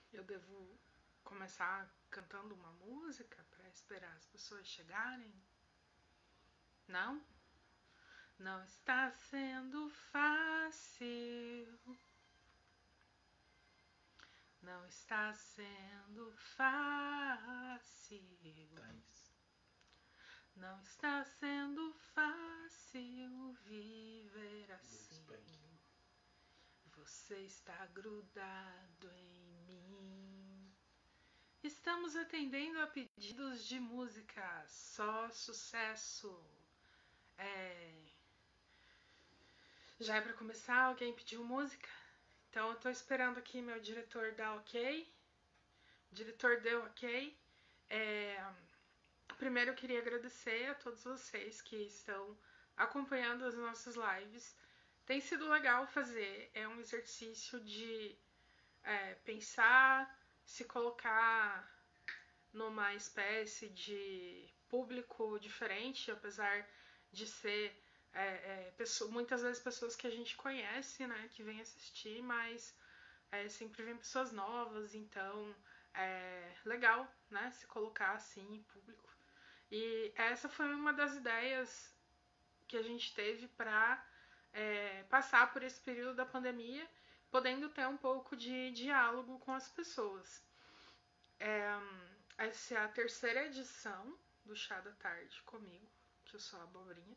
Eu devo começar cantando uma música para esperar as pessoas chegarem? Não? Não está sendo fácil. Não está sendo fácil. Não está sendo fácil viver assim. Você está grudado em mim. Estamos atendendo a pedidos de música. Só sucesso. Já é pra começar? Alguém pediu música? Então eu tô esperando aqui meu diretor dar ok. O diretor deu ok. Primeiro eu queria agradecer a todos vocês que estão acompanhando as nossas lives. Tem sido legal fazer. É um exercício de pensar, se colocar numa espécie de público diferente, apesar de ser muitas vezes pessoas que a gente conhece, né, que vêm assistir, mas sempre vem pessoas novas, então é legal, né, se colocar assim em público. E essa foi uma das ideias que a gente teve para passar por esse período da pandemia, podendo ter um pouco de diálogo com as pessoas. Essa é a terceira edição do Chá da Tarde comigo, que eu sou a abobrinha.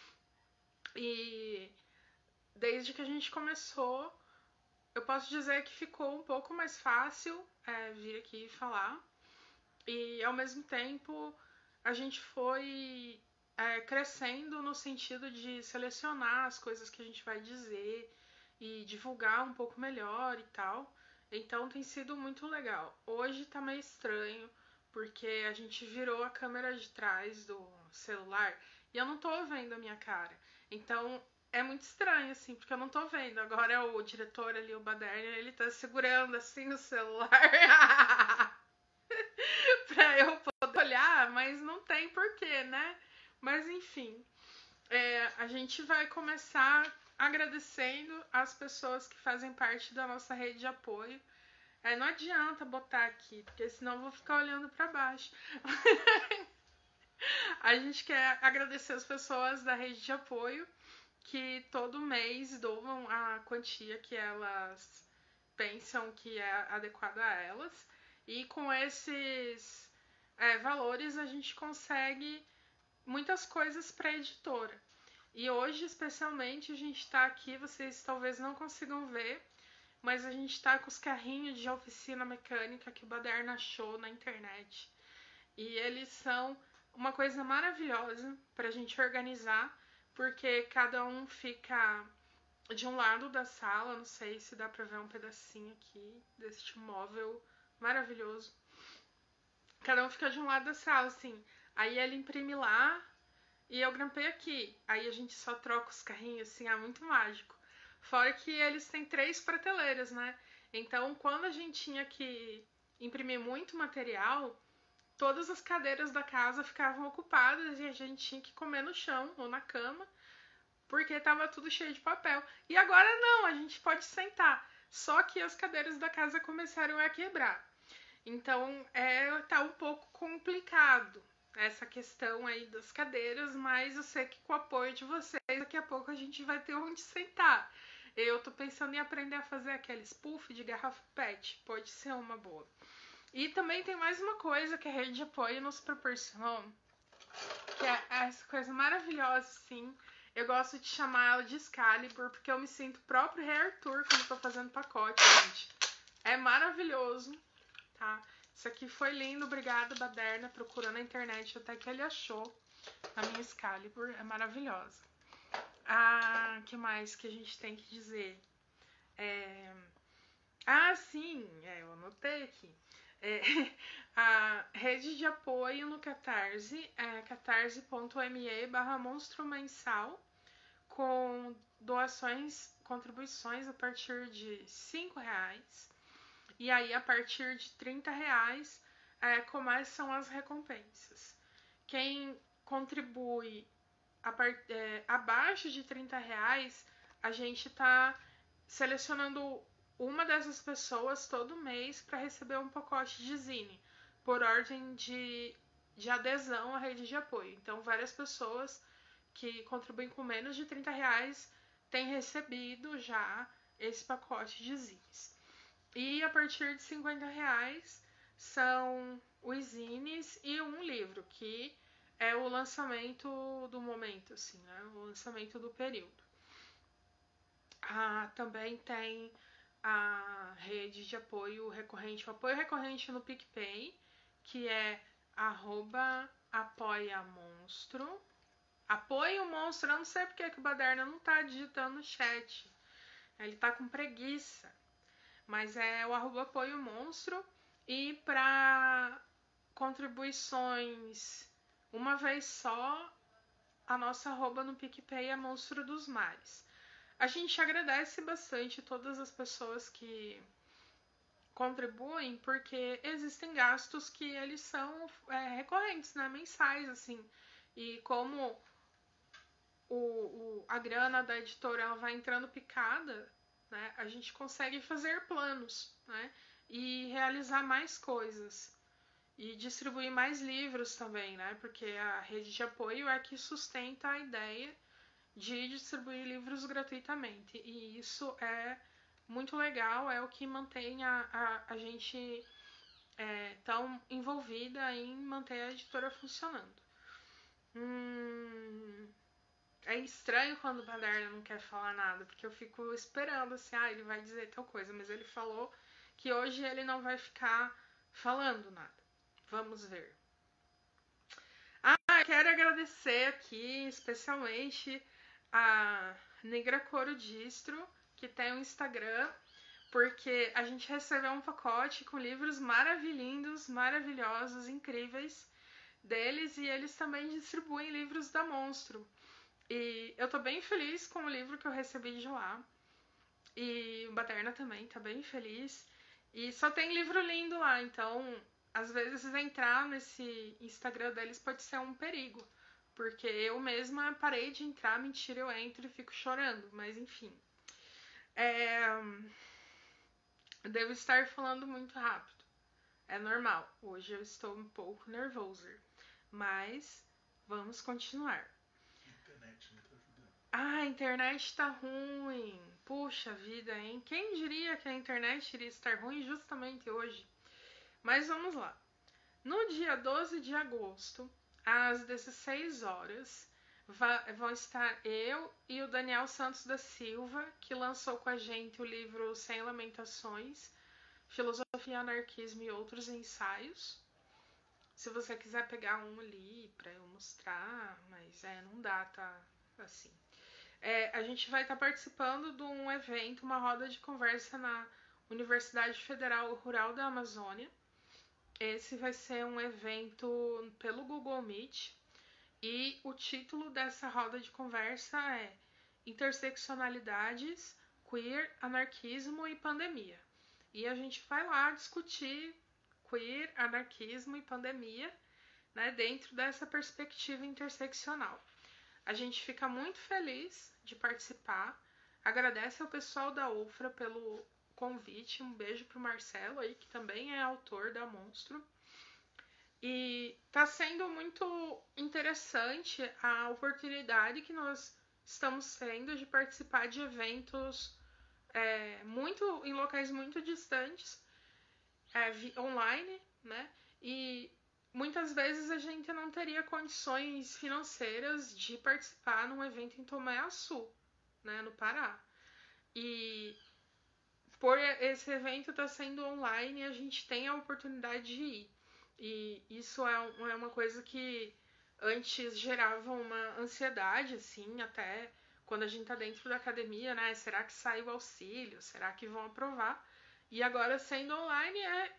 E desde que a gente começou, eu posso dizer que ficou um pouco mais fácil vir aqui falar. E ao mesmo tempo a gente foi crescendo no sentido de selecionar as coisas que a gente vai dizer e divulgar um pouco melhor e tal. Então tem sido muito legal. Hoje tá meio estranho, porque a gente virou a câmera de trás do celular e eu não tô vendo a minha cara. Então é muito estranho, assim, porque eu não tô vendo. Agora o diretor ali, o Baderna, ele tá segurando assim o celular pra eu poder olhar, mas não tem porquê, né? Mas enfim, a gente vai começar agradecendo as pessoas que fazem parte da nossa rede de apoio. Não adianta botar aqui, porque senão eu vou ficar olhando para baixo. A gente quer agradecer as pessoas da rede de apoio que todo mês doam a quantia que elas pensam que é adequada a elas. E com esses valores a gente consegue muitas coisas para a editora. E hoje, especialmente, a gente está aqui, vocês talvez não consigam ver, mas a gente está com os carrinhos de oficina mecânica que o Baderna achou na internet. E eles são uma coisa maravilhosa para a gente organizar, porque cada um fica de um lado da sala, não sei se dá para ver um pedacinho aqui deste móvel maravilhoso. Cada um fica de um lado da sala, assim. Aí ele imprime lá e eu grampei aqui. Aí a gente só troca os carrinhos, assim, é muito mágico. Fora que eles têm 3 prateleiras, né? Então, quando a gente tinha que imprimir muito material, todas as cadeiras da casa ficavam ocupadas e a gente tinha que comer no chão ou na cama, porque tava tudo cheio de papel. E agora não, a gente pode sentar. Só que as cadeiras da casa começaram a quebrar. Então, tá um pouco complicado essa questão aí das cadeiras, mas eu sei que com o apoio de vocês, daqui a pouco a gente vai ter onde sentar. Eu tô pensando em aprender a fazer aquele puff de garrafa PET, pode ser uma boa. E também tem mais uma coisa que a rede de apoio nos proporcionou, que é essa coisa maravilhosa, assim. Eu gosto de chamar ela de Excalibur, porque eu me sinto próprio Rei Arthur quando eu tô fazendo pacote, gente. É maravilhoso, tá? Isso aqui foi lindo, obrigada, Baderna, procurando na internet até que ele achou a minha Excalibur, é maravilhosa. Que mais que a gente tem que dizer? Sim, eu anotei aqui. A rede de apoio no Catarse é catarse.me/monstro mensal, com doações, contribuições a partir de R$5. E aí, a partir de R$30, começam as recompensas. Quem contribui abaixo de R$30, a gente está selecionando uma dessas pessoas todo mês para receber um pacote de zine, por ordem de adesão à rede de apoio. Então, várias pessoas que contribuem com menos de R$ 30 têm recebido já esse pacote de zines. E a partir de R$ 50 são os zines e um livro, que é o lançamento do momento, assim, né? O lançamento do período. Também tem a rede de apoio recorrente, o apoio recorrente no PicPay, que é @apoiamonstro. Apoio monstro, eu não sei porque que o Baderna não tá digitando no chat. Ele tá com preguiça. Mas é o @apoio monstro. E para contribuições uma vez só, a nossa arroba no PicPay é Monstro dos Mares. A gente agradece bastante todas as pessoas que contribuem, porque existem gastos que eles são recorrentes, né? Mensais, assim. E como a grana da editora ela vai entrando picada, né? A gente consegue fazer planos, né? E realizar mais coisas. E distribuir mais livros também, né? Porque a rede de apoio é que sustenta a ideia de distribuir livros gratuitamente. E isso é muito legal, é o que mantém a gente tão envolvida em manter a editora funcionando. É estranho quando o Baderna não quer falar nada, porque eu fico esperando assim, ele vai dizer tal coisa, mas ele falou que hoje ele não vai ficar falando nada. Vamos ver. Quero agradecer aqui especialmente a Negra Coro Distro, que tem um Instagram, porque a gente recebeu um pacote com livros maravilhosos, incríveis deles, e eles também distribuem livros da Monstro. E eu tô bem feliz com o livro que eu recebi de lá. E o Baderna também tá bem feliz. E só tem livro lindo lá, então às vezes entrar nesse Instagram deles pode ser um perigo. Porque eu mesma parei de entrar, mentira, eu entro e fico chorando. Mas enfim. Devo estar falando muito rápido. É normal. Hoje eu estou um pouco nervosa. Mas vamos continuar. A internet tá ruim. Puxa vida, hein? Quem diria que a internet iria estar ruim justamente hoje? Mas vamos lá. No dia 12 de agosto, às 16 horas, vão estar eu e o Daniel Santos da Silva, que lançou com a gente o livro Sem Lamentações, Filosofia, Anarquismo e Outros Ensaios. Se você quiser pegar um ali pra eu mostrar, mas não dá, tá? Assim. A gente vai estar participando de um evento, uma roda de conversa na Universidade Federal Rural da Amazônia. Esse vai ser um evento pelo Google Meet e o título dessa roda de conversa é Interseccionalidades, Queer, Anarquismo e Pandemia. E a gente vai lá discutir queer, anarquismo e pandemia, né, dentro dessa perspectiva interseccional. A gente fica muito feliz de participar. Agradece ao pessoal da UFRA pelo convite. Um beijo pro Marcelo aí, que também é autor da Monstro. E tá sendo muito interessante a oportunidade que nós estamos tendo de participar de eventos em locais muito distantes, online, né? E muitas vezes a gente não teria condições financeiras de participar num evento em Tomé-Açu, né, no Pará. E por esse evento estar sendo online, a gente tem a oportunidade de ir. E isso é uma coisa que antes gerava uma ansiedade, assim, até quando a gente tá dentro da academia, né? Será que sai o auxílio? Será que vão aprovar? E agora, sendo online,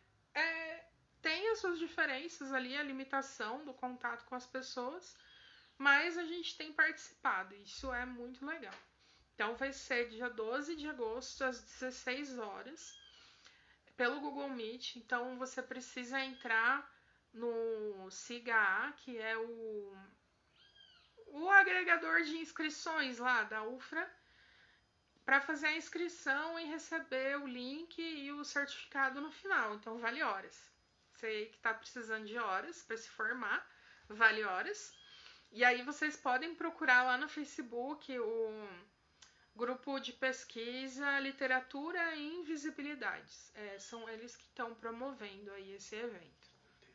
tem as suas diferenças ali, a limitação do contato com as pessoas, mas a gente tem participado, isso é muito legal. Então vai ser dia 12 de agosto, às 16 horas, pelo Google Meet. Então você precisa entrar no SIGA, que é o agregador de inscrições lá da UFRA, para fazer a inscrição e receber o link e o certificado no final. Então, vale horas. Você que está precisando de horas para se formar, vale horas. E aí vocês podem procurar lá no Facebook o grupo de pesquisa Literatura e Invisibilidades. São eles que estão promovendo aí esse evento.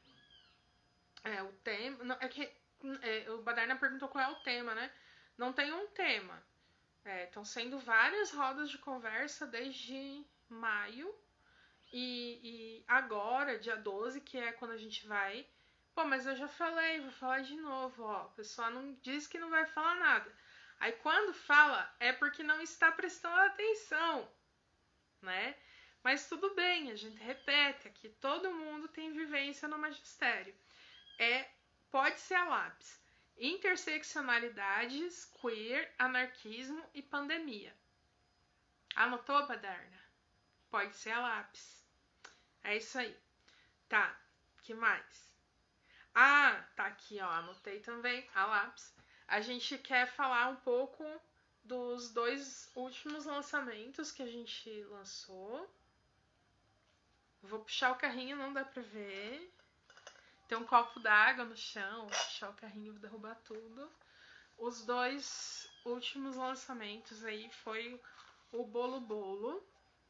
O tema... Não, o Badarna perguntou qual é o tema, né? Não tem um tema. Estão sendo várias rodas de conversa desde maio. E agora, dia 12, que é quando a gente vai... Pô, mas eu já falei, vou falar de novo, ó. O pessoal não diz que não vai falar nada. Aí quando fala, é porque não está prestando atenção, né? Mas tudo bem, a gente repete aqui. Todo mundo tem vivência no magistério. Pode ser a lápis. Interseccionalidades, queer, anarquismo e pandemia. Anotou, Badarna? Pode ser a lápis. É isso aí. Tá, que mais? Tá aqui, ó, anotei também a lápis. A gente quer falar um pouco dos 2 últimos lançamentos que a gente lançou. Vou puxar o carrinho, não dá pra ver. Tem um copo d'água no chão, vou puxar o carrinho e vou derrubar tudo. Os 2 últimos lançamentos aí foi o Bolo Bolo.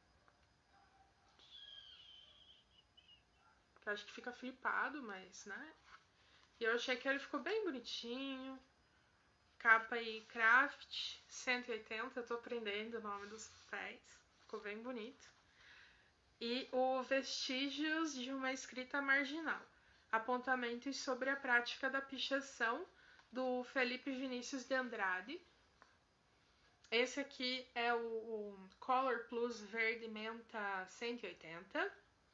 Que acho que fica flipado, mas, né? E eu achei que ele ficou bem bonitinho. Capa aí, Craft 180, eu tô aprendendo o nome dos papéis. Ficou bem bonito. E o Vestígios de uma Escrita Marginal. Apontamentos sobre a prática da pichação, do Felipe Vinícius de Andrade. Esse aqui é o Color Plus Verde Menta 180.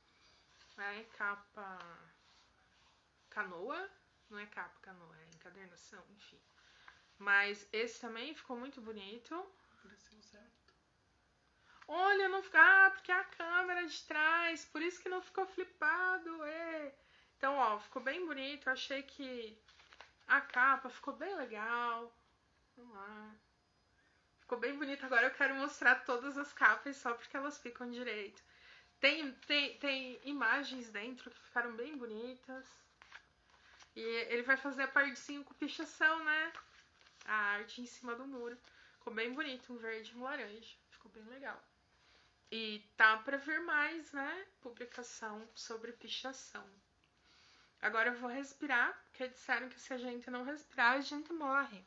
Capa canoa. Não é capa canoa, é encadernação, enfim. Mas esse também ficou muito bonito. Apareceu certo. Olha, não fica... porque a câmera de trás, por isso que não ficou flipado. Então, ó, ficou bem bonito. Eu achei que a capa ficou bem legal. Vamos lá. Ficou bem bonito. Agora eu quero mostrar todas as capas só porque elas ficam direito. Tem imagens dentro que ficaram bem bonitas. E ele vai fazer a parte 5 pichação, né? A arte em cima do muro. Ficou bem bonito, um verde e um laranja. Ficou bem legal. E tá pra vir mais, né? Publicação sobre pichação. Agora eu vou respirar, porque disseram que se a gente não respirar, a gente morre.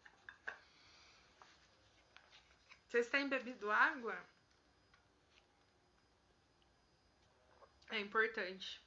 Vocês têm bebido água? É importante.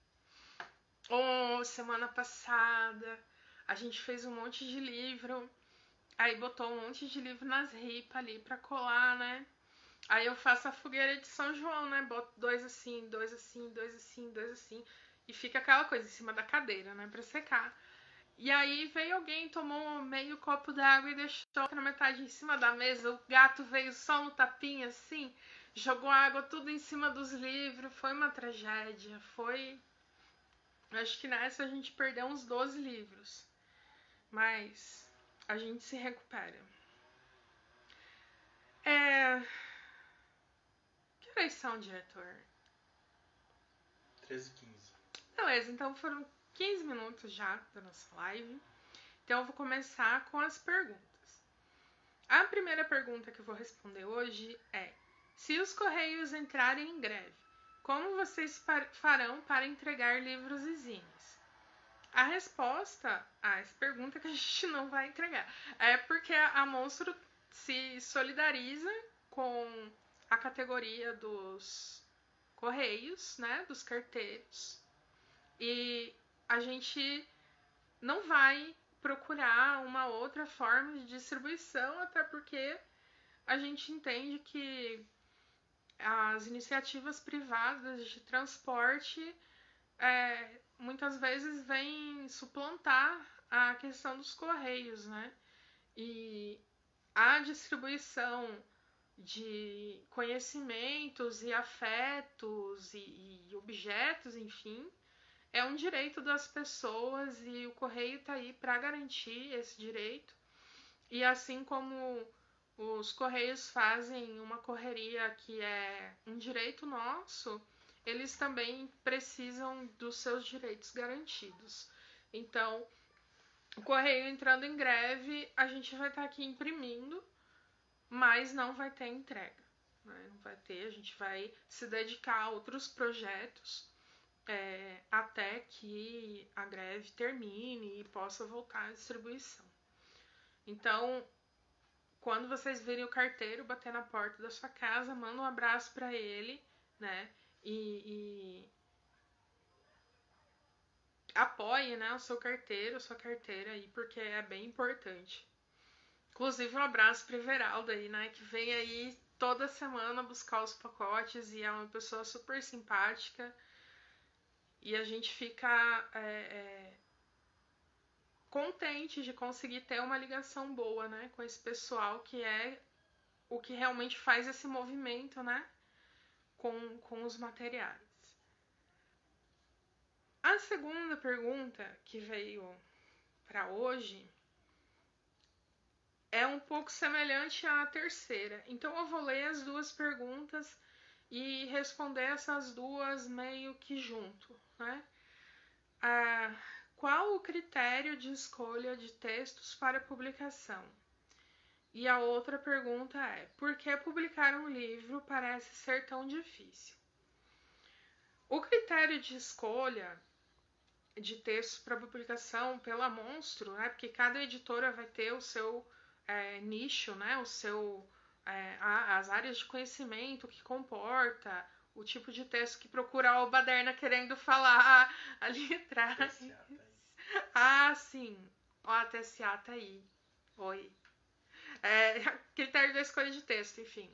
Semana passada a gente fez um monte de livro. Aí botou um monte de livro nas ripas ali pra colar, né? Aí eu faço a fogueira de São João, né? Boto 2 assim, 2 assim, 2 assim, 2 assim. E fica aquela coisa em cima da cadeira, né? Pra secar. E aí veio alguém, tomou meio copo d'água e deixou na metade em cima da mesa. O gato veio só no tapinha, assim. Jogou água tudo em cima dos livros. Foi uma tragédia. Acho que nessa a gente perdeu uns 12 livros. Mas a gente se recupera. Que horas são, diretor? 13h15. Beleza, então foram 15 minutos já da nossa live. Então eu vou começar com as perguntas. A primeira pergunta que eu vou responder hoje é: se os Correios entrarem em greve, como vocês farão para entregar livros e zines? A resposta a essa pergunta é que a gente não vai entregar. É porque a Monstro se solidariza com a categoria dos Correios, né, dos carteiros. E a gente não vai procurar uma outra forma de distribuição, até porque a gente entende que as iniciativas privadas de transporte muitas vezes vêm suplantar a questão dos Correios, né? E a distribuição de conhecimentos e afetos e objetos, enfim, é um direito das pessoas e o Correio está aí para garantir esse direito. E assim como os Correios fazem uma correria que é um direito nosso, eles também precisam dos seus direitos garantidos. Então, o Correio entrando em greve, a gente vai estar aqui imprimindo, mas não vai ter entrega. Né? Não vai ter, a gente vai se dedicar a outros projetos até que a greve termine e possa voltar à distribuição. Então, quando vocês virem o carteiro bater na porta da sua casa, manda um abraço para ele, né? E apoie, né, o seu carteiro, a sua carteira aí, porque é bem importante. Inclusive, um abraço para Everaldo aí, né, que vem aí toda semana buscar os pacotes e é uma pessoa super simpática. E a gente fica contente de conseguir ter uma ligação boa, né, com esse pessoal que é o que realmente faz esse movimento, né, com os materiais. A segunda pergunta que veio para hoje é um pouco semelhante à terceira. Então eu vou ler as duas perguntas e responder essas duas meio que junto, né? Qual o critério de escolha de textos para publicação? E a outra pergunta é: por que publicar um livro parece ser tão difícil? O critério de escolha de textos para publicação pela Monstro, né? Porque cada editora vai ter o seu nicho, né? O seu as áreas de conhecimento que comporta, o tipo de texto que procura o Baderna querendo falar ali atrás. Ah, sim. Ó, a TSA tá aí. Oi. Critério da escolha de texto, enfim.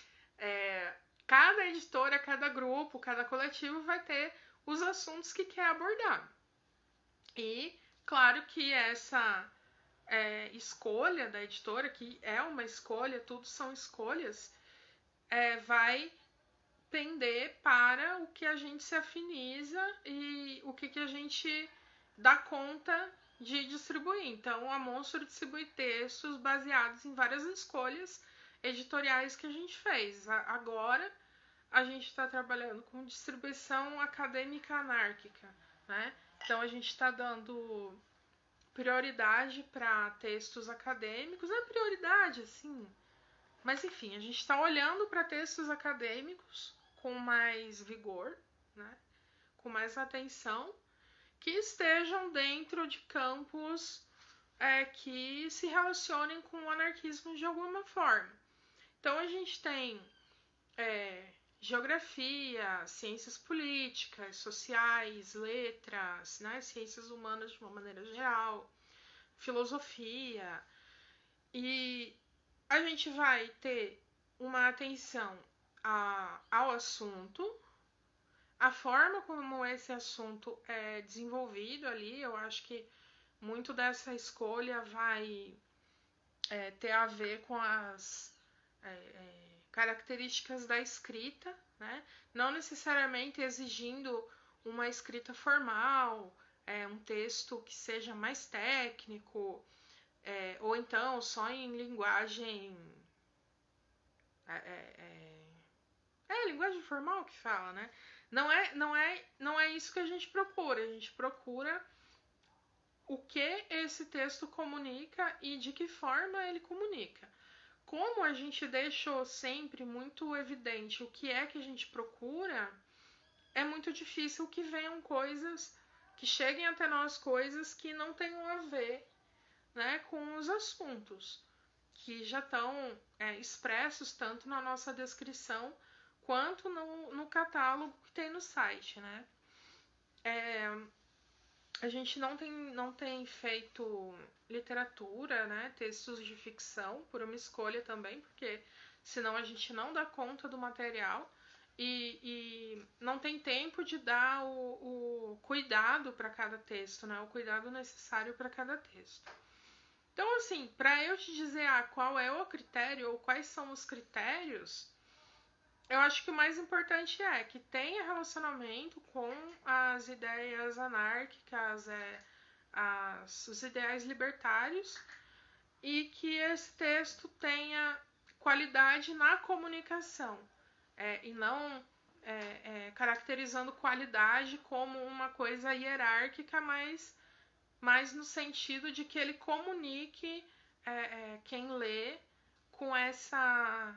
Cada editora, cada grupo, cada coletivo vai ter os assuntos que quer abordar. E, claro que essa escolha da editora, que é uma escolha, tudo são escolhas, vai pender para o que a gente se afiniza e o que a gente dá conta de distribuir. Então, a Monstro distribui textos baseados em várias escolhas editoriais que a gente fez. Agora, a gente está trabalhando com distribuição acadêmica anárquica, né? Então, a gente está dando prioridade para textos acadêmicos. É prioridade, assim. Mas, enfim, a gente está olhando para textos acadêmicos com mais vigor, né? Com mais atenção, que estejam dentro de campos que se relacionem com o anarquismo de alguma forma. Então, a gente tem geografia, ciências políticas, sociais, letras, né, ciências humanas de uma maneira geral, filosofia, e a gente vai ter uma atenção ao assunto, a forma como esse assunto é desenvolvido ali. Eu acho que muito dessa escolha vai ter a ver com as características da escrita, né? Não necessariamente exigindo uma escrita formal, um texto que seja mais técnico, ou então só em linguagem linguagem formal que fala, né? Não é isso que a gente procura. A gente procura o que esse texto comunica e de que forma ele comunica. Como a gente deixou sempre muito evidente o que é que a gente procura, é muito difícil que venham coisas, que cheguem até nós coisas que não tenham a ver, né, com os assuntos, que já estão expressos tanto na nossa descrição quanto no catálogo que tem no site, né? A gente não tem feito literatura, né, textos de ficção, por uma escolha também, porque senão a gente não dá conta do material e não tem tempo de dar o cuidado para cada texto, né, o cuidado necessário para cada texto. Então, assim, para eu te dizer qual é o critério ou quais são os critérios, eu acho que o mais importante é que tenha relacionamento com as ideias anárquicas, os ideais libertários, e que esse texto tenha qualidade na comunicação, e não caracterizando qualidade como uma coisa hierárquica, mas no sentido de que ele comunique quem lê com essa...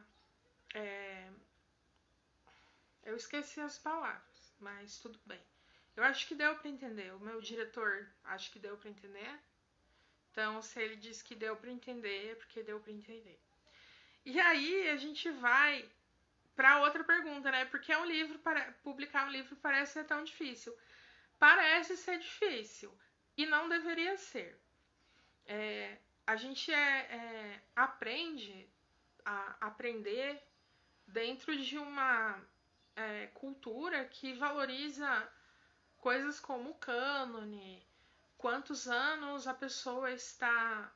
eu esqueci as palavras, mas tudo bem. Eu acho que deu para entender. O meu diretor acho que deu para entender. Então, se ele disse que deu para entender, é porque deu para entender. E aí a gente vai para outra pergunta, né? Porque publicar um livro parece ser tão difícil. Parece ser difícil e não deveria ser. A gente aprende a aprender dentro de uma cultura que valoriza coisas como o cânone, quantos anos a pessoa está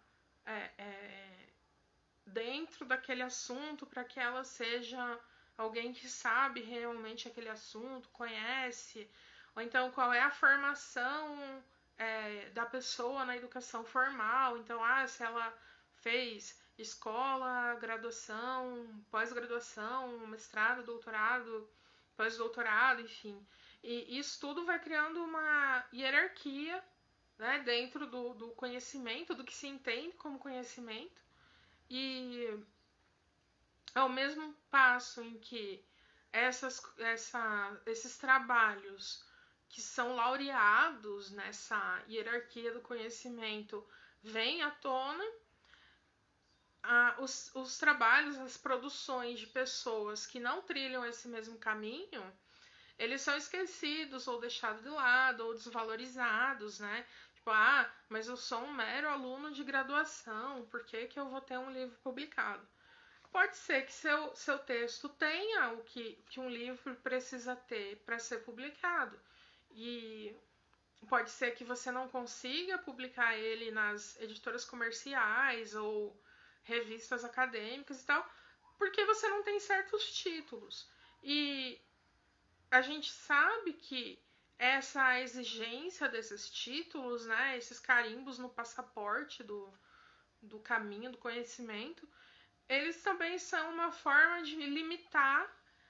dentro daquele assunto para que ela seja alguém que sabe realmente aquele assunto, conhece, ou então qual é a formação da pessoa na educação formal. Então, se ela fez escola, graduação, pós-graduação, mestrado, doutorado, pós-doutorado, enfim. E isso tudo vai criando uma hierarquia, né, dentro do conhecimento, do que se entende como conhecimento. E ao mesmo passo em que esses trabalhos que são laureados nessa hierarquia do conhecimento vêm à tona, os trabalhos, as produções de pessoas que não trilham esse mesmo caminho, eles são esquecidos ou deixados de lado ou desvalorizados, né? Tipo, mas eu sou um mero aluno de graduação, por que eu vou ter um livro publicado? Pode ser que seu texto tenha o que um livro precisa ter para ser publicado. E pode ser que você não consiga publicar ele nas editoras comerciais ou revistas acadêmicas e tal, porque você não tem certos títulos. E a gente sabe que essa exigência desses títulos, né, esses carimbos no passaporte do caminho do conhecimento, eles também são uma forma de limitar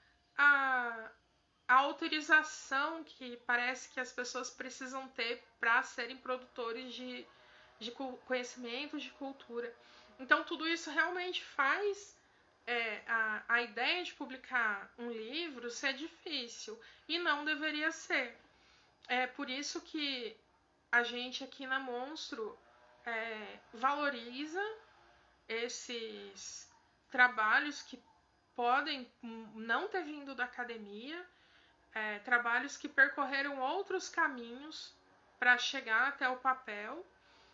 a autorização que parece que as pessoas precisam ter para serem produtores de conhecimento, de cultura. Então, tudo isso realmente faz a ideia de publicar um livro ser difícil, e não deveria ser. É por isso que a gente aqui na Monstro valoriza esses trabalhos que podem não ter vindo da academia, trabalhos que percorreram outros caminhos para chegar até o papel.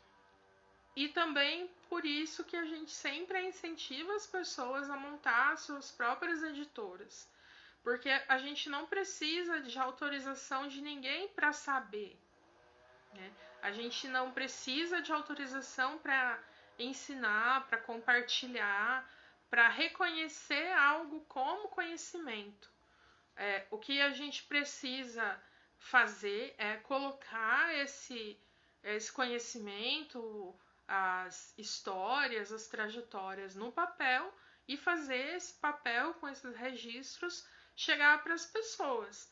E também por isso que a gente sempre incentiva as pessoas a montar suas próprias editoras. Porque a gente não precisa de autorização de ninguém para saber, né? A gente não precisa de autorização para ensinar, para compartilhar, para reconhecer algo como conhecimento. O que a gente precisa fazer é colocar esse conhecimento, as histórias, as trajetórias no papel e fazer esse papel com esses registros chegar para as pessoas.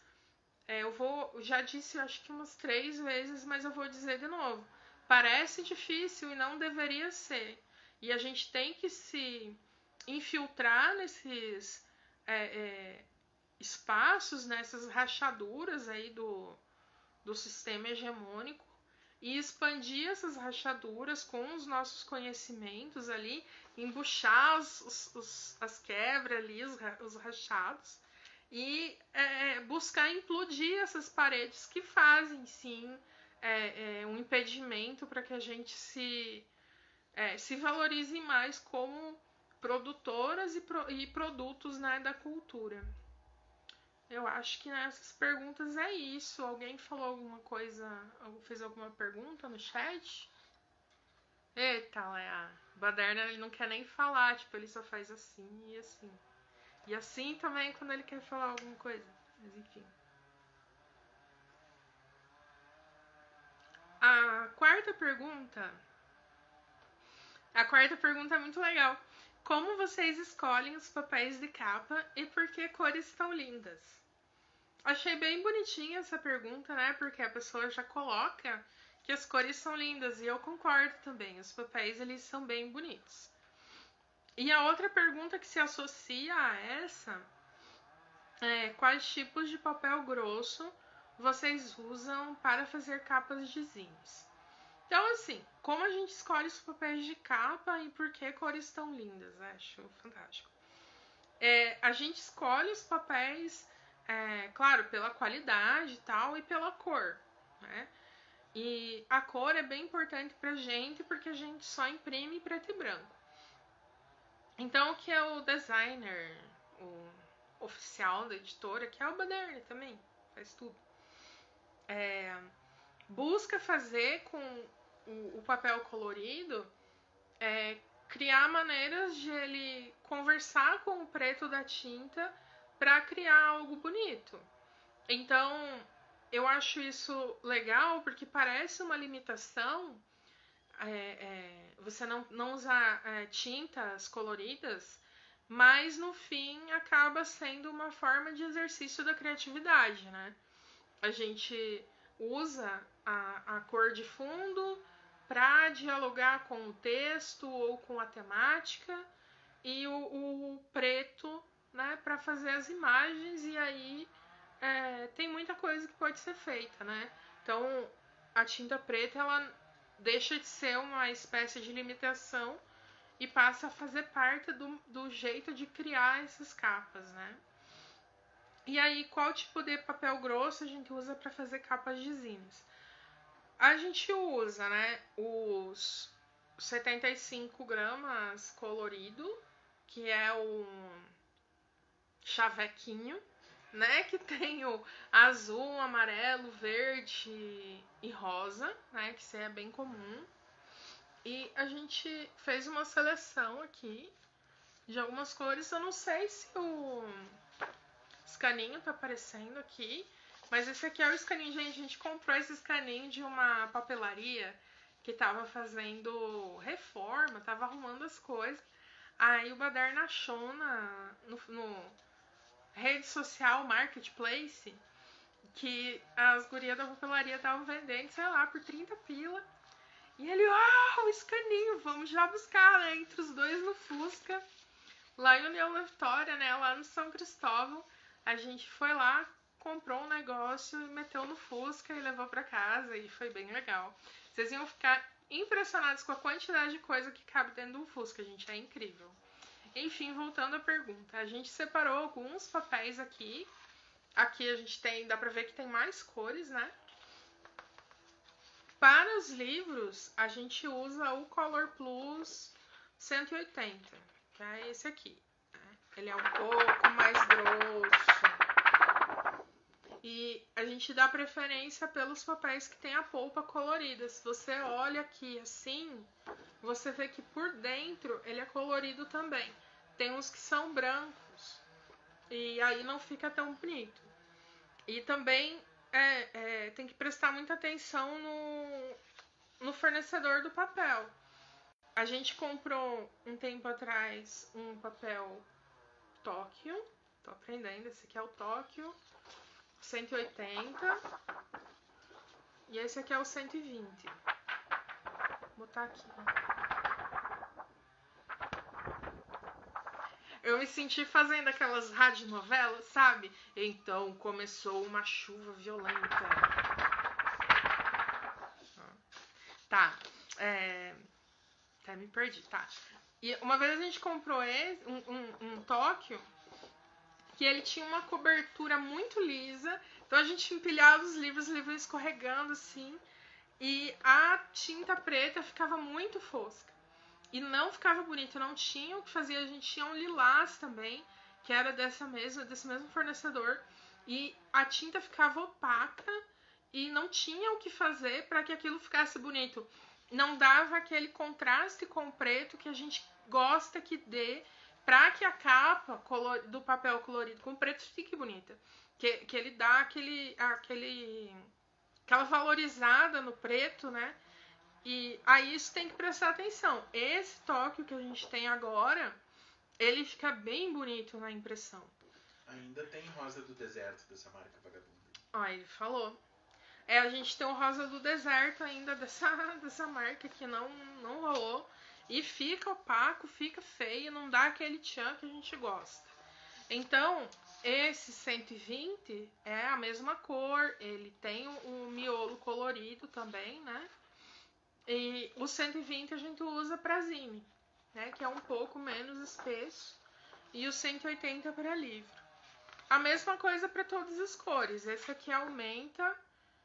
Já disse, acho que umas 3 vezes, mas eu vou dizer de novo. Parece difícil e não deveria ser. E a gente tem que se infiltrar nesses espaços, nessas rachaduras aí do sistema hegemônico, e expandir essas rachaduras com os nossos conhecimentos ali, embuchar as quebras ali, os rachados, e buscar implodir essas paredes que fazem, sim, um impedimento para que a gente se valorize mais como produtoras e produtos, né, da cultura. Eu acho que nessas perguntas é isso. Alguém falou alguma coisa, fez alguma pergunta no chat? Eita, Léa. O Baderna, ele não quer nem falar, tipo, ele só faz assim e assim. E assim também quando ele quer falar alguma coisa. Mas enfim. A quarta pergunta é muito legal. Como vocês escolhem os papéis de capa e por que cores tão lindas? Achei bem bonitinha essa pergunta, né? Porque a pessoa já coloca que as cores são lindas e eu concordo também. Os papéis, eles são bem bonitos. E a outra pergunta que se associa a essa é: quais tipos de papel grosso vocês usam para fazer capas de zines? Então, assim, como a gente escolhe os papéis de capa e por que cores tão lindas? Acho fantástico. A gente escolhe os papéis, claro, pela qualidade e tal, e pela cor, né? E a cor é bem importante pra gente, porque a gente só imprime preto e branco. Então, o que é o designer, o oficial da editora, que é o Baderna também, faz tudo, busca fazer com o papel colorido, criar maneiras de ele conversar com o preto da tinta para criar algo bonito. Então, eu acho isso legal porque parece uma limitação você não usar tintas coloridas, mas no fim acaba sendo uma forma de exercício da criatividade, né? A gente usa a cor de fundo para dialogar com o texto ou com a temática, e o preto, né, para fazer as imagens, e aí tem muita coisa que pode ser feita, né? Então, a tinta preta, ela deixa de ser uma espécie de limitação e passa a fazer parte do jeito de criar essas capas, né? E aí, qual tipo de papel grosso a gente usa para fazer capas de zines? A gente usa, né, os 75 gramas colorido, que é um chavequinho, né, que tem o azul, amarelo, verde e rosa, né, que isso é bem comum. E a gente fez uma seleção aqui de algumas cores. Eu não sei se o escaninho tá aparecendo aqui, mas esse aqui é o escaninho, gente. A gente comprou esse escaninho de uma papelaria que tava fazendo reforma, tava arrumando as coisas. Aí o Baderna achou no rede social Marketplace que as gurias da papelaria estavam vendendo, sei lá, por 30 pila. E ele, o escaninho, vamos já buscar, né? Entre os dois no Fusca, lá em União da Vitória, né? Lá no São Cristóvão, a gente foi lá, comprou um negócio, meteu no Fusca e levou pra casa, e foi bem legal. Vocês iam ficar impressionados com a quantidade de coisa que cabe dentro de um Fusca, gente, é incrível. Enfim, voltando à pergunta, a gente separou alguns papéis aqui. Aqui a gente tem, dá pra ver que tem mais cores, né? Para os livros, a gente usa o Color Plus 180, que é esse aqui. Ele é um pouco mais grosso. E a gente dá preferência pelos papéis que tem a polpa colorida. Se você olha aqui assim, você vê que por dentro ele é colorido também. Tem uns que são brancos, e aí não fica tão bonito. E também tem que prestar muita atenção no fornecedor do papel. A gente comprou um tempo atrás um papel Tóquio. Tô aprendendo, esse aqui é o Tóquio 180. E esse aqui é o 120. Vou botar aqui. Eu me senti fazendo aquelas radionovelas, sabe? Então começou uma chuva violenta. Tá. Até me perdi, tá. E uma vez a gente comprou um Tóquio, que ele tinha uma cobertura muito lisa. Então a gente empilhava os livros escorregando assim. E a tinta preta ficava muito fosca. E não ficava bonito, não tinha o que fazer. A gente tinha um lilás também, que era desse mesmo fornecedor. E a tinta ficava opaca e não tinha o que fazer para que aquilo ficasse bonito. Não dava aquele contraste com o preto que a gente gosta que dê, para que a capa do papel colorido com preto fique bonita. Que ele dá aquela valorizada no preto, né? E aí isso tem que prestar atenção. Esse Tóquio que a gente tem agora, Ele fica bem bonito na impressão. Ainda tem rosa do deserto dessa marca vagabunda. Ó, ele falou. A gente tem o rosa do deserto ainda dessa marca que não rolou. E fica opaco, fica feio, não dá aquele tchan que a gente gosta. Então, esse 120 é a mesma cor, ele tem o miolo colorido também, né? E o 120 a gente usa para zine, né? Que é um pouco menos espesso. E o 180 para livro. A mesma coisa para todas as cores. Esse aqui aumenta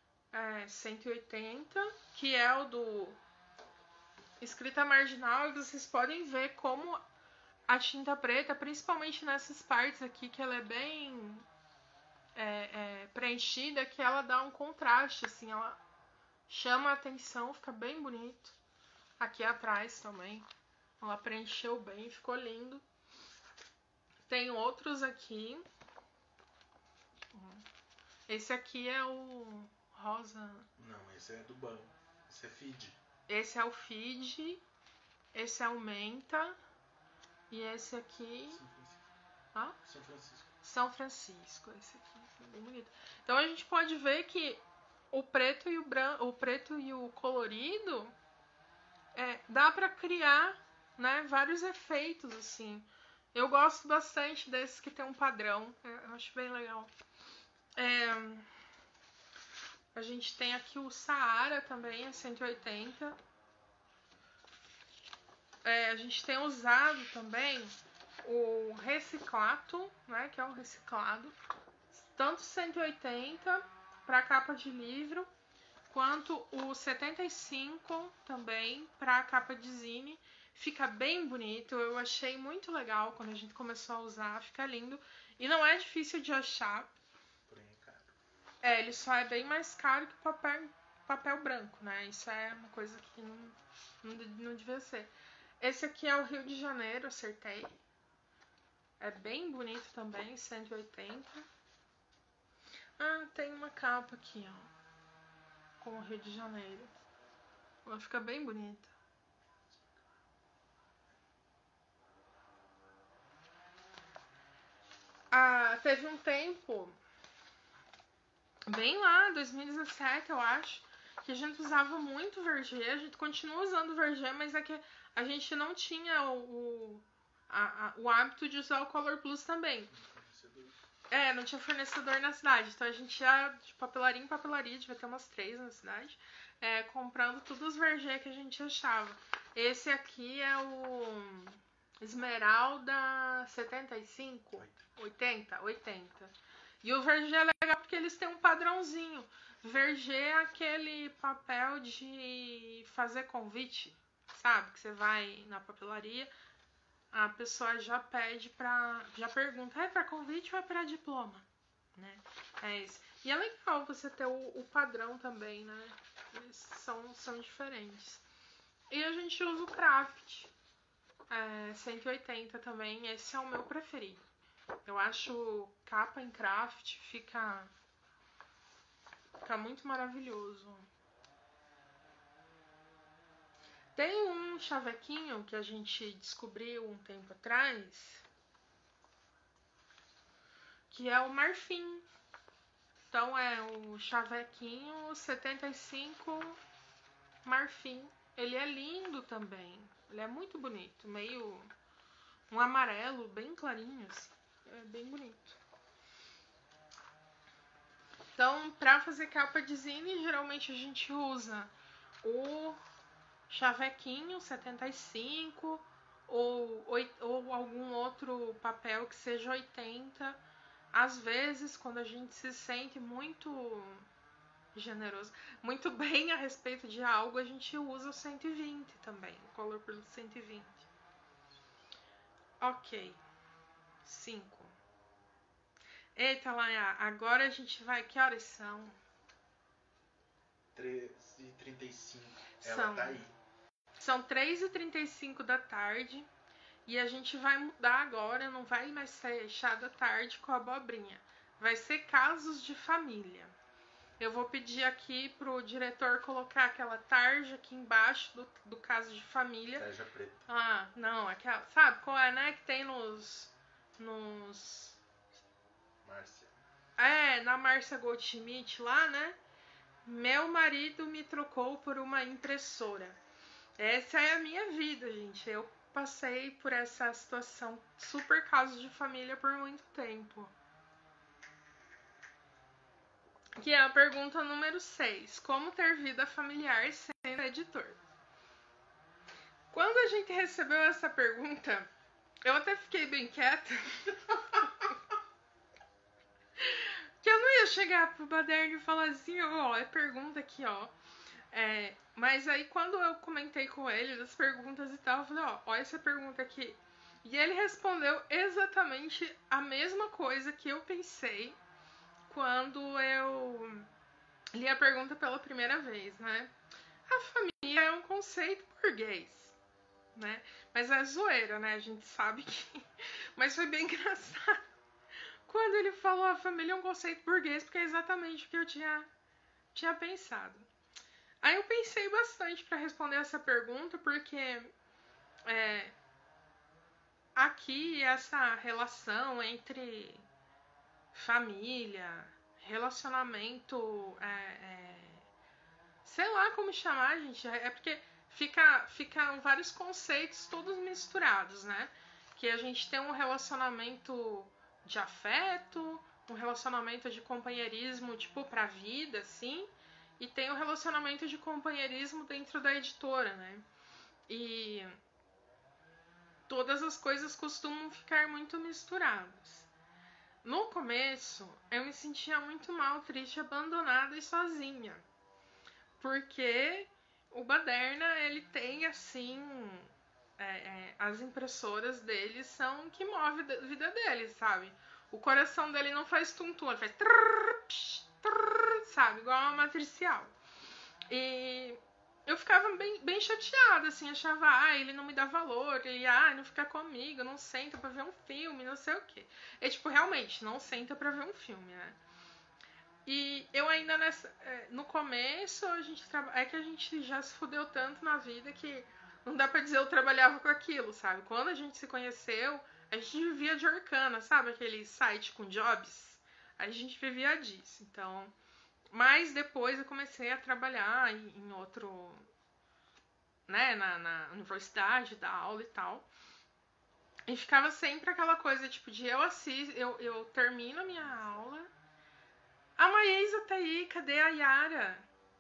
180, que é o do escrita marginal. E vocês podem ver como a tinta preta, principalmente nessas partes aqui, que ela é bem preenchida, que ela dá um contraste, assim, ela chama a atenção, fica bem bonito. Aqui atrás também, ela preencheu bem, ficou lindo. Tem outros aqui. Esse aqui é o rosa. Não, esse é do banco. Esse é feed. Esse é o feed. Esse é o menta. E esse aqui. São Francisco. São Francisco. Esse aqui é bem bonito. Então a gente pode ver que o preto e o preto e o colorido dá para criar, né, vários efeitos assim. Eu gosto bastante desses que tem um padrão. Eu acho bem legal. A gente tem aqui o Saara também, é 180. A gente tem usado também o Reciclato, né, que é o reciclado. Tanto 180 para capa de livro, quanto o 75 também para capa de zine. Fica bem bonito, eu achei muito legal quando a gente começou a usar, fica lindo. E não é difícil de achar. Porém é caro. Ele só é bem mais caro que papel branco, né? Isso é uma coisa que não devia ser. Esse aqui é o Rio de Janeiro, acertei. É bem bonito também, 180. Tem uma capa aqui, ó, com o Rio de Janeiro. Ela fica bem bonita. Teve um tempo, bem lá, 2017, eu acho, que a gente usava muito Vergê. A gente continua usando Vergê, mas é que a gente não tinha o hábito de usar o Color Plus também. Não tinha fornecedor na cidade. Então a gente ia de papelaria em papelaria, devia ter umas 3 na cidade, comprando todos os Vergê que a gente achava. Esse aqui é o Esmeralda 75? 80. E o Vergê é legal porque eles têm um padrãozinho. Vergê é aquele papel de fazer convite, sabe? Que você vai na papelaria, a pessoa já pede já pergunta, é para convite ou é para diploma? Né? É isso. E é legal você ter o padrão também, né? Eles são diferentes. E a gente usa o Craft 180 também. Esse é o meu preferido. Eu acho capa em craft fica muito maravilhoso. Tem um chavequinho que a gente descobriu um tempo atrás, que é o marfim. Então é o chavequinho 75 marfim. Ele é lindo também. Ele é muito bonito, meio um amarelo bem clarinho, assim. É bem bonito. Então, para fazer capa de zine, geralmente a gente usa o chavequinho 75 ou algum outro papel que seja 80. Às vezes, quando a gente se sente muito generoso, muito bem a respeito de algo, a gente usa o 120 também, o Color Plus 120. Ok. 5. Eita, Laia, agora a gente vai... Que horas são? 3h35. Ela tá aí. São 3h35 da tarde. E a gente vai mudar agora. Não vai mais ser chá da tarde com abobrinha. Vai ser casos de família. Eu vou pedir aqui pro diretor colocar aquela tarja aqui embaixo do caso de família. Tarja preta. Ah, não, aquela. Sabe qual é, né? Que tem nos. Márcia. Na Márcia Goldschmidt lá, né? Meu marido me trocou por uma impressora. Essa é a minha vida, gente. Eu passei por essa situação super caso de família por muito tempo. Que é a pergunta número 6. Como ter vida familiar sendo editor? Quando a gente recebeu essa pergunta, eu até fiquei bem quieta. Que eu não ia chegar pro Baderno e falar assim, ó, é pergunta aqui, ó. Mas aí quando eu comentei com ele das perguntas e tal, eu falei, ó, essa pergunta aqui. E ele respondeu exatamente a mesma coisa que eu pensei quando eu li a pergunta pela primeira vez, né? A família é um conceito burguês, né? Mas é zoeira, né? A gente sabe que... Mas foi bem engraçado quando ele falou a família é um conceito burguês, porque é exatamente o que eu tinha pensado. Aí eu pensei bastante para responder essa pergunta, porque aqui essa relação entre família, relacionamento, sei lá como chamar, gente, é porque ficam vários conceitos todos misturados, né? Que a gente tem um relacionamento de afeto, um relacionamento de companheirismo, tipo, pra vida, assim, e tem o relacionamento de companheirismo dentro da editora, né? E todas as coisas costumam ficar muito misturadas. No começo, eu me sentia muito mal, triste, abandonada e sozinha. Porque o Baderna, ele tem, assim... as impressoras dele são o que move a vida dele, sabe? O coração dele não faz tum-tum, ele faz... Trrr, psh, trrr, sabe? Igual uma matricial. E eu ficava bem chateada, assim, achava, ele não me dá valor, ele, não fica comigo, não senta pra ver um filme, não sei o quê. E, tipo, realmente, não senta pra ver um filme, né? E eu ainda no começo, é que a gente já se fudeu tanto na vida que não dá pra dizer eu trabalhava com aquilo, sabe? Quando a gente se conheceu, a gente vivia de Orkana, sabe? Aquele site com jobs. A gente vivia disso, então... Mas depois eu comecei a trabalhar em outro... né, na universidade, dar aula e tal. E ficava sempre aquela coisa, tipo, de eu termino a minha aula... A Maísa tá aí, cadê a Yara?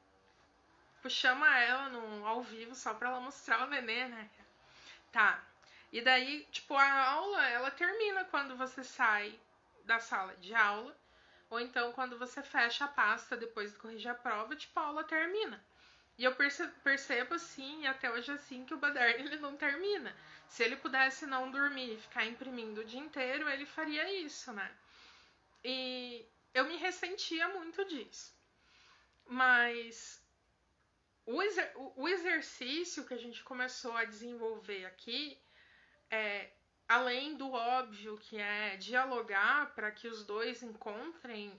Chama ela ao vivo só pra ela mostrar o nenê, né? Tá. E daí, tipo, a aula, ela termina quando você sai da sala de aula. Ou então, quando você fecha a pasta depois de corrigir a prova, tipo, a aula termina. E eu percebo assim, e até hoje assim, que o Baderno, ele não termina. Se ele pudesse não dormir e ficar imprimindo o dia inteiro, ele faria isso, né? E eu me ressentia muito disso. Mas o exercício que a gente começou a desenvolver aqui, além do óbvio que é dialogar para que os dois encontrem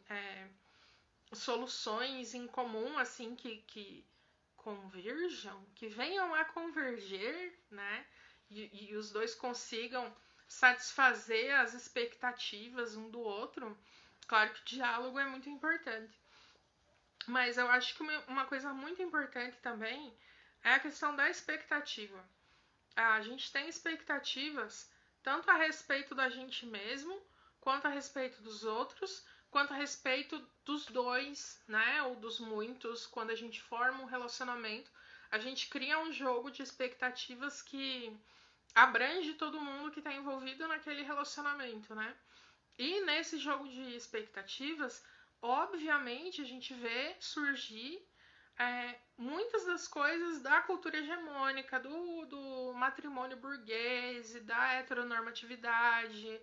soluções em comum, assim, que converjam, que venham a converger, né? E os dois consigam satisfazer as expectativas um do outro. Claro que o diálogo é muito importante. Mas eu acho que uma coisa muito importante também é a questão da expectativa. A gente tem expectativas tanto a respeito da gente mesmo, quanto a respeito dos outros, quanto a respeito dos dois, né? Ou dos muitos. Quando a gente forma um relacionamento, a gente cria um jogo de expectativas que abrange todo mundo que está envolvido naquele relacionamento, né? E nesse jogo de expectativas, obviamente, a gente vê surgir muitas das coisas da cultura hegemônica, do matrimônio burguês e da heteronormatividade,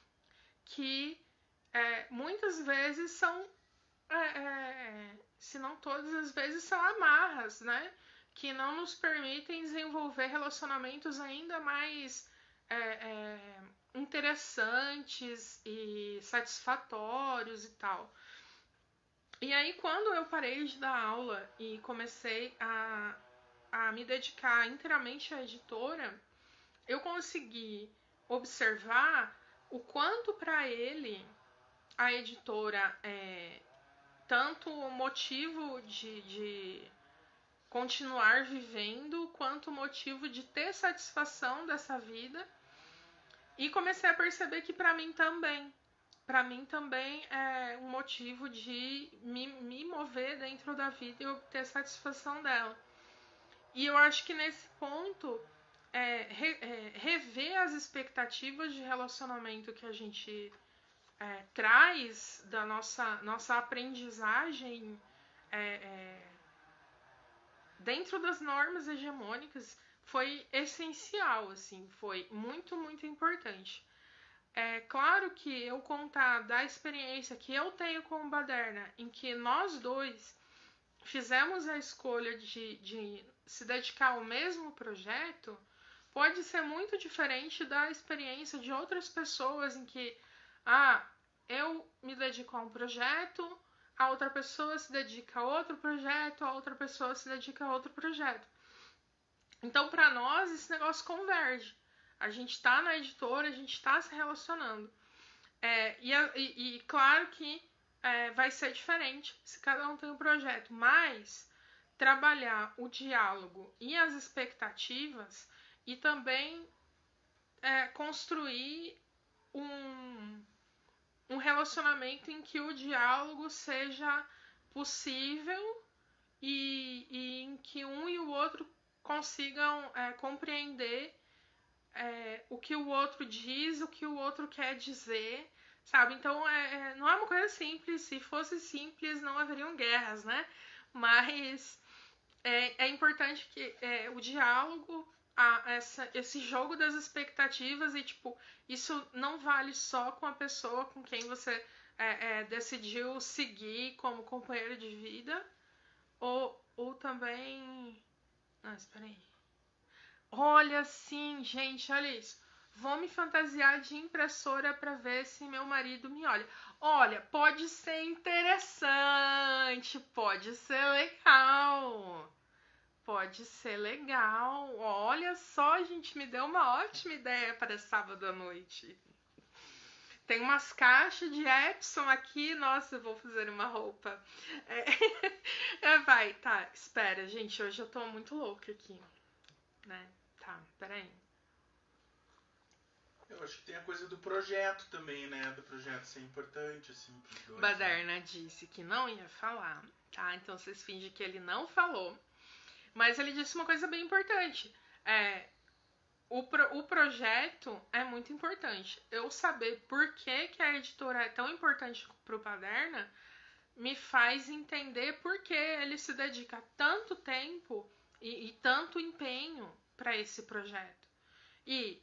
que muitas vezes são, se não todas as vezes, são amarras, né? Que não nos permitem desenvolver relacionamentos ainda mais interessantes e satisfatórios e tal. E aí, quando eu parei de dar aula e comecei a me dedicar inteiramente à editora, eu consegui observar o quanto para ele a editora é tanto motivo de continuar vivendo, quanto motivo de ter satisfação dessa vida. E comecei a perceber que para mim também é um motivo de me mover dentro da vida e obter satisfação dela. E eu acho que nesse ponto, rever as expectativas de relacionamento que a gente traz da nossa aprendizagem dentro das normas hegemônicas foi essencial, assim, foi muito, muito importante. É claro que eu contar da experiência que eu tenho com o Baderna, em que nós dois fizemos a escolha de se dedicar ao mesmo projeto, pode ser muito diferente da experiência de outras pessoas em que, eu me dedico a um projeto, a outra pessoa se dedica a outro projeto, a outra pessoa se dedica a outro projeto. Então, para nós, esse negócio converge. A gente está na editora, a gente está se relacionando. E claro que vai ser diferente se cada um tem um projeto, mas trabalhar o diálogo e as expectativas e também construir um relacionamento em que o diálogo seja possível e em que um e o outro consigam compreender o que o outro diz, o que o outro quer dizer, sabe? Então, não é uma coisa simples. Se fosse simples, não haveriam guerras, né? Mas é importante que o diálogo, esse jogo das expectativas e, tipo, isso não vale só com a pessoa com quem você decidiu seguir como companheiro de vida, ou também... Não, espera aí. Olha, sim, gente, olha isso. Vou me fantasiar de impressora para ver se meu marido me olha. Olha, pode ser interessante, pode ser legal. Pode ser legal. Olha só, gente, me deu uma ótima ideia para sábado à noite. Tem umas caixas de Epson aqui. Nossa, eu vou fazer uma roupa. Vai, tá, espera, gente, hoje eu tô muito louca aqui, né? Tá, peraí. Eu acho que tem a coisa do projeto também, né? Do projeto ser importante, assim, pros dois. Baderna disse que não ia falar, tá? Então vocês fingem que ele não falou. Mas ele disse uma coisa bem importante. O projeto é muito importante. Eu saber por que a editora é tão importante pro Baderna me faz entender por que ele se dedica tanto tempo e tanto empenho para esse projeto. E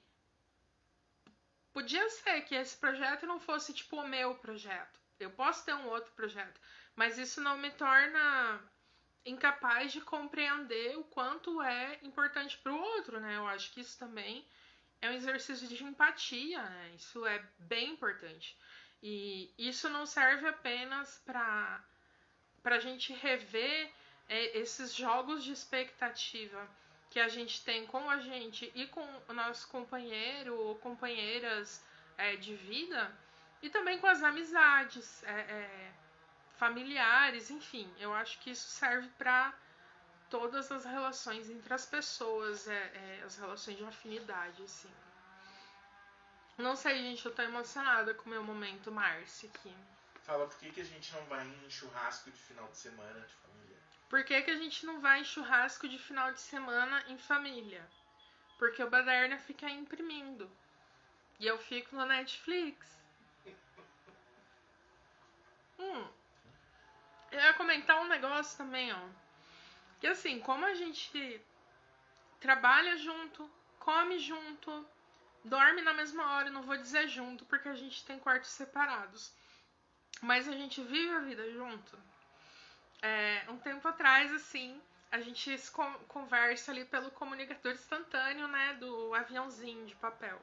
podia ser que esse projeto não fosse tipo o meu projeto. Eu posso ter um outro projeto, mas isso não me torna incapaz de compreender o quanto é importante para o outro, né? Eu acho que isso também é um exercício de empatia, né? Isso é bem importante. E isso não serve apenas para a gente rever esses jogos de expectativa que a gente tem com a gente e com o nosso companheiro ou companheiras de vida, e também com as amizades familiares, enfim. Eu acho que isso serve para todas as relações entre as pessoas, as relações de afinidade, assim. Não sei, gente, eu tô emocionada com o meu momento Márcia aqui. Fala por que a gente não vai em churrasco de final de semana de família? Por que a gente não vai em churrasco de final de semana em família? Porque o Baderna fica imprimindo. E eu fico no Netflix. Eu ia comentar um negócio também, ó. Que assim, como a gente trabalha junto, come junto, dorme na mesma hora, não vou dizer junto, porque a gente tem quartos separados. Mas a gente vive a vida junto. Um tempo atrás, assim, a gente se conversa ali pelo comunicador instantâneo, né, do aviãozinho de papel.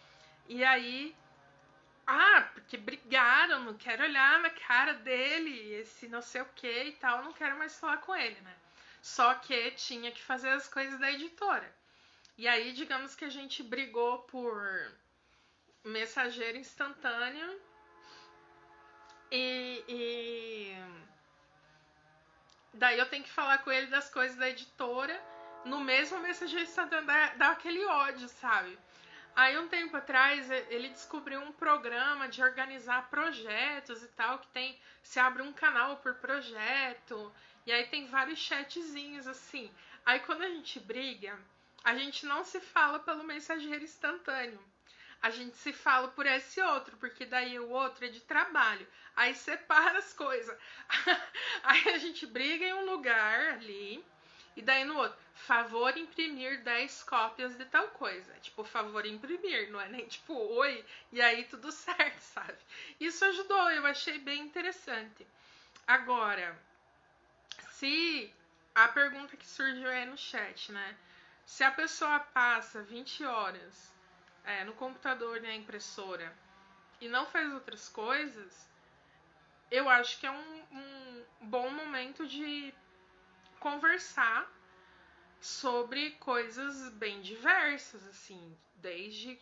E aí, porque brigaram, não quero olhar na cara dele, esse não sei o que e tal, não quero mais falar com ele, né? Só que tinha que fazer as coisas da editora. E aí, digamos que a gente brigou por mensageiro instantâneo e daí eu tenho que falar com ele das coisas da editora. No mesmo mensageiro instantâneo dá aquele ódio, sabe? Aí um tempo atrás ele descobriu um programa de organizar projetos e tal, que tem, se abre um canal por projeto, e aí tem vários chatzinhos assim. Aí quando a gente briga, a gente não se fala pelo mensageiro instantâneo. A gente se fala por esse outro, porque daí o outro é de trabalho. Aí separa as coisas. Aí a gente briga em um lugar ali, e daí no outro, favor imprimir 10 cópias de tal coisa. Tipo, favor imprimir, não é nem tipo, oi, e aí tudo certo, sabe? Isso ajudou, eu achei bem interessante. Agora, se a pergunta que surgiu aí no chat, né? Se a pessoa passa 20 horas no computador, na impressora, e não faz outras coisas, eu acho que é um bom momento de conversar sobre coisas bem diversas, assim, desde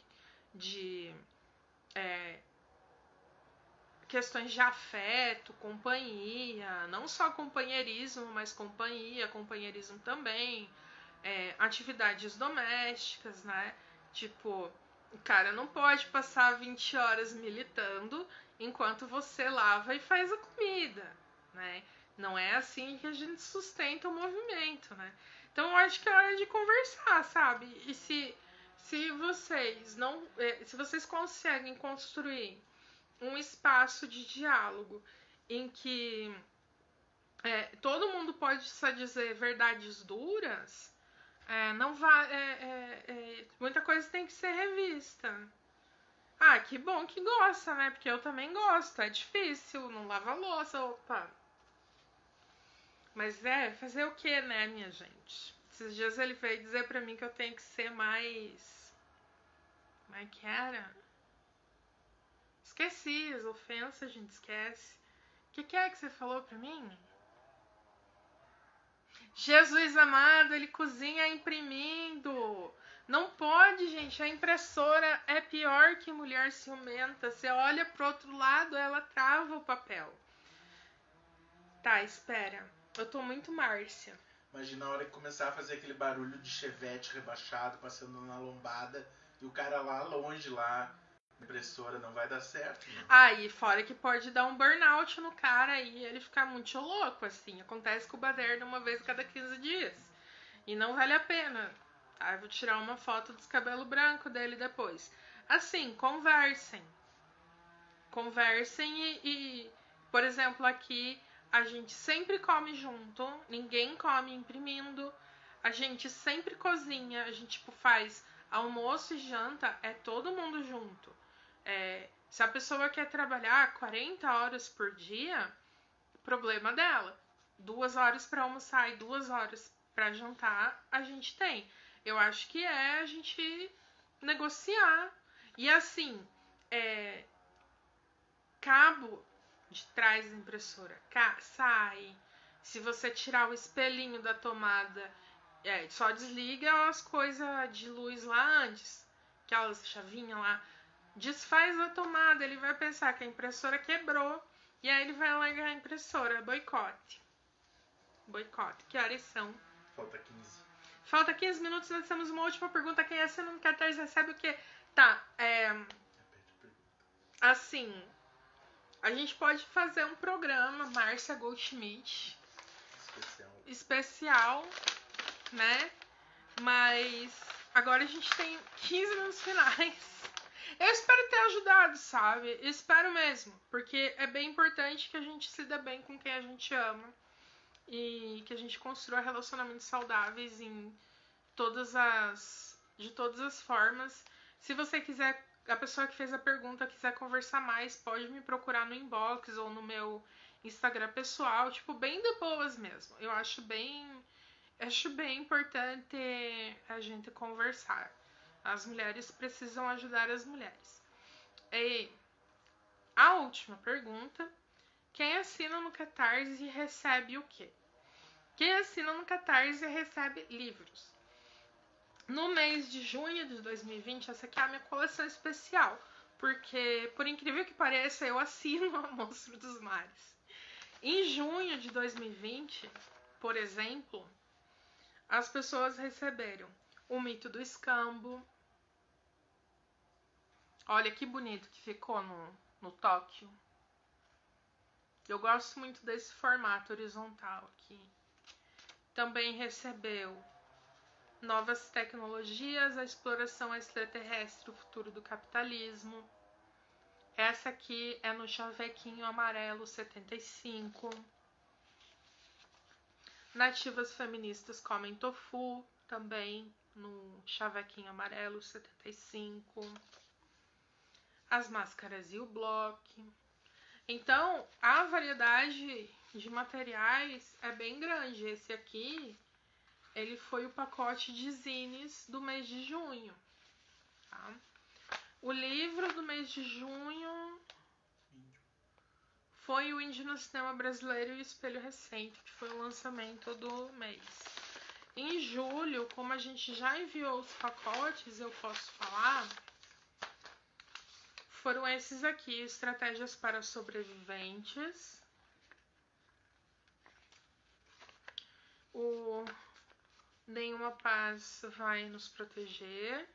questões de afeto, companhia, não só companheirismo, mas companheirismo também, atividades domésticas, né? Tipo, o cara não pode passar 20 horas militando enquanto você lava e faz a comida, né? Não é assim que a gente sustenta o movimento, né? Então eu acho que é hora de conversar, sabe? E se vocês não, se vocês conseguem construir um espaço de diálogo em que todo mundo pode só dizer verdades duras, não vai, muita coisa tem que ser revista. Ah, que bom que gosta, né? Porque eu também gosto. É difícil, não lava louça, opa. Mas fazer o que, né, minha gente? Esses dias ele veio dizer pra mim que eu tenho que ser mais... Como é que era? Esqueci, as ofensas a gente esquece. O que é que você falou pra mim? Jesus amado, ele cozinha imprimindo. Não pode, gente. A impressora é pior que mulher ciumenta. Você olha pro outro lado, ela trava o papel. Tá, espera. Eu tô muito Márcia. Imagina a hora que começar a fazer aquele barulho de chevette rebaixado passando na lombada e o cara lá longe, lá na impressora, não vai dar certo. Né? E fora que pode dar um burnout no cara e ele ficar muito louco, assim. Acontece com o Baderno uma vez a cada 15 dias. E não vale a pena. Tá? Eu vou tirar uma foto dos cabelos brancos dele depois. Assim, conversem. Conversem e, por exemplo, aqui a gente sempre come junto, ninguém come imprimindo, a gente sempre cozinha, a gente tipo, faz almoço e janta, é todo mundo junto. Se a pessoa quer trabalhar 40 horas por dia, problema dela. 2 horas para almoçar e 2 horas para jantar, a gente tem. Eu acho que a gente negociar. E assim, cabo de trás da impressora sai. Se você tirar o espelhinho da tomada, só desliga as coisas de luz lá antes. Aquelas chavinhas lá. Desfaz a tomada, ele vai pensar que a impressora quebrou. E aí ele vai largar a impressora. Boicote. Boicote. Que horas são? Falta 15. Falta 15 minutos, nós temos uma última pergunta. Quem assina no Catarse recebe o quê? Tá, assim, a gente pode fazer um programa, Márcia Goldschmidt, especial, né? Mas agora a gente tem 15 minutos finais. Eu espero ter ajudado, sabe? Eu espero mesmo, porque é bem importante que a gente se dê bem com quem a gente ama e que a gente construa relacionamentos saudáveis de todas as formas. Se você quiser, a pessoa que fez a pergunta quiser conversar mais, pode me procurar no inbox ou no meu Instagram pessoal, tipo, bem de boas mesmo. Eu acho bem importante a gente conversar. As mulheres precisam ajudar as mulheres. E a última pergunta Quem assina no Catarse recebe o quê? Quem assina no Catarse recebe livros. No mês de junho de 2020, essa aqui é a minha coleção especial, porque, por incrível que pareça, eu assino a Monstro dos Mares. Em junho de 2020, por exemplo, as pessoas receberam O Mito do Escambo. Olha que bonito que ficou no Tóquio. Eu gosto muito desse formato horizontal aqui. Também recebeu Novas Tecnologias, a Exploração Extraterrestre, o Futuro do Capitalismo. Essa aqui é no chavequinho amarelo 75. Nativas Feministas Comem Tofu, também no chavequinho amarelo 75. As Máscaras e o Bloco. Então, a variedade de materiais é bem grande. Esse aqui, ele foi o pacote de zines do mês de junho. Tá? O livro do mês de junho foi o Índio no Cinema Brasileiro e o Espelho Recente, que foi o lançamento do mês. Em julho, como a gente já enviou os pacotes, eu posso falar, foram esses aqui, Estratégias para Sobreviventes. O Nenhuma Paz Vai Nos Proteger.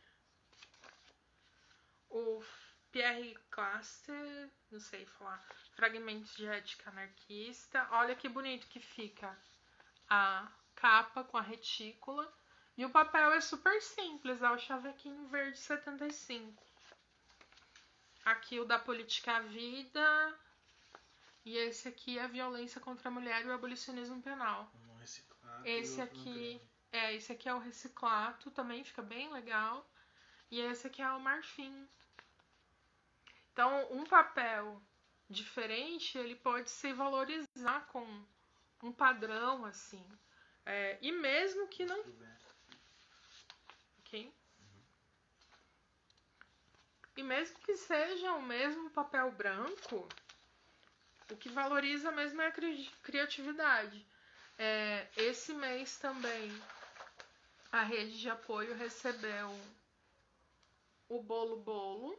O Pierre Clastre, não sei falar, Fragmentos de Ética Anarquista. Olha que bonito que fica a capa com a retícula. E o papel é super simples, é o chavequinho verde 75. Aqui o da Política à Vida. E esse aqui é a Violência contra a Mulher e o Abolicionismo Penal. Esse aqui é o Reciclato, também fica bem legal. E esse aqui é o Marfim. Então, um papel diferente, ele pode se valorizar com um padrão, assim. E mesmo que não... Ok? E mesmo que seja o mesmo papel branco, o que valoriza mesmo é a criatividade. Esse mês também a rede de apoio recebeu o Bolo.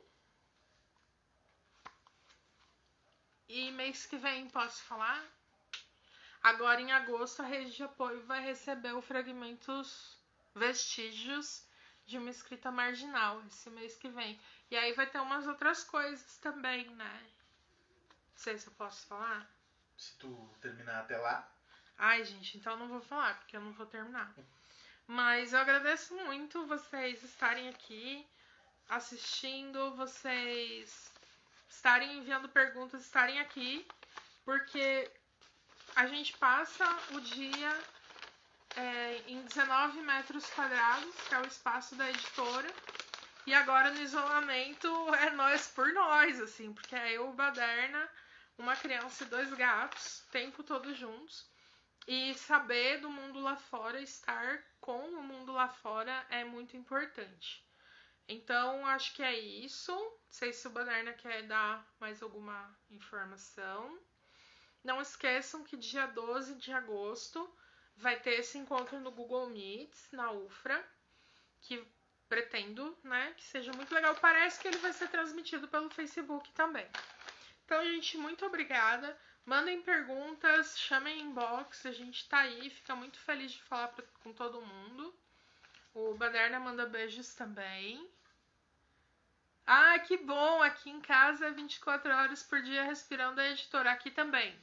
E mês que vem, posso falar? Agora em agosto a rede de apoio vai receber o Fragmentos Vestígios de uma Escrita Marginal, esse mês que vem. E aí vai ter umas outras coisas também, né? Não sei se eu posso falar. Se tu terminar até lá. Ai, gente, então eu não vou falar, porque eu não vou terminar. Mas eu agradeço muito vocês estarem aqui assistindo, vocês estarem enviando perguntas, estarem aqui, porque a gente passa o dia em 19 metros quadrados, que é o espaço da editora, e agora no isolamento é nós por nós, assim, porque é eu, Baderna, uma criança e 2 gatos, o tempo todo juntos, e saber do mundo lá fora, estar com o mundo lá fora é muito importante. Então, acho que é isso. Não sei se o Baderna quer dar mais alguma informação. Não esqueçam que dia 12 de agosto vai ter esse encontro no Google Meets, na UFRA, que pretendo, né, que seja muito legal. Parece que ele vai ser transmitido pelo Facebook também. Então, gente, muito obrigada. Mandem perguntas, chamem inbox, a gente tá aí, fica muito feliz de falar com todo mundo. O Baderna manda beijos também. Ah, que bom! Aqui em casa é 24 horas por dia respirando a editora. Aqui também.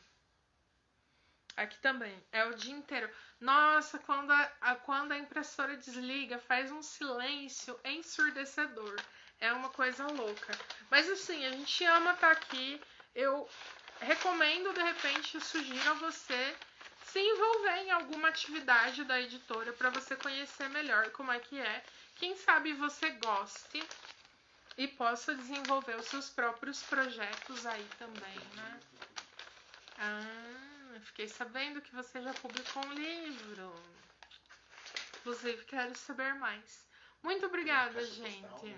É o dia inteiro. Nossa, quando a impressora desliga, faz um silêncio ensurdecedor. É uma coisa louca. Mas assim, a gente ama estar aqui. Eu recomendo, de repente, sugiro a você se envolver em alguma atividade da editora para você conhecer melhor como é que é. Quem sabe você goste e possa desenvolver os seus próprios projetos aí também, né? Fiquei sabendo que você já publicou um livro. Inclusive, quero saber mais. Muito obrigada, gente.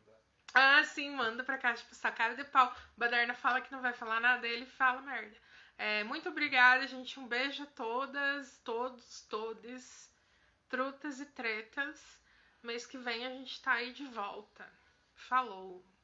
Sim, manda pra caixa postal. Cara de pau. Baderna fala que não vai falar nada, ele fala merda. Muito obrigada, gente. Um beijo a todas, todos, todes, trutas e tretas. Mês que vem a gente tá aí de volta. Falou!